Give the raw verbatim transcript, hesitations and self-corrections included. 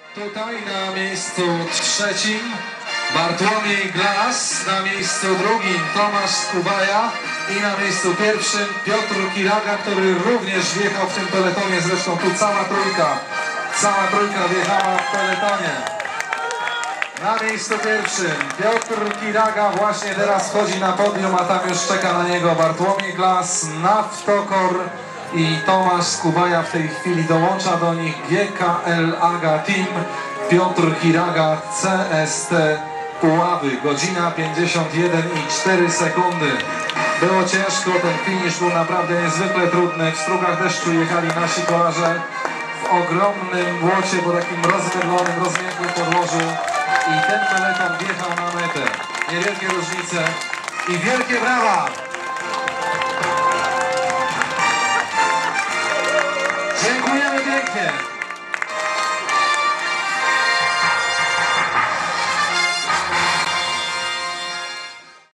Tutaj na miejscu trzecim Bartłomiej Glas, na miejscu drugim Tomasz Skubaja i na miejscu pierwszym Piotr Kiraga, który również wjechał w tym peletonie. Zresztą tu cała trójka, cała trójka wjechała w peletonie. Na miejscu pierwszym Piotr Kiraga właśnie teraz wchodzi na podium, a tam już czeka na niego Bartłomiej Glas, Naftokor i Tomasz Skubaja w tej chwili dołącza do nich G K L Aga Team, Piotr Kiraga C S T Puławy, godzina pięćdziesiąt jeden i cztery sekundy. Było ciężko, ten finisz był naprawdę niezwykle trudny. W strugach deszczu jechali nasi kolarze w ogromnym błocie, po takim rozwydlonym, rozmiękłym podłożu i ten peleton wjechał na metę. Niewielkie różnice i wielkie brawa! Dziękujemy pięknie!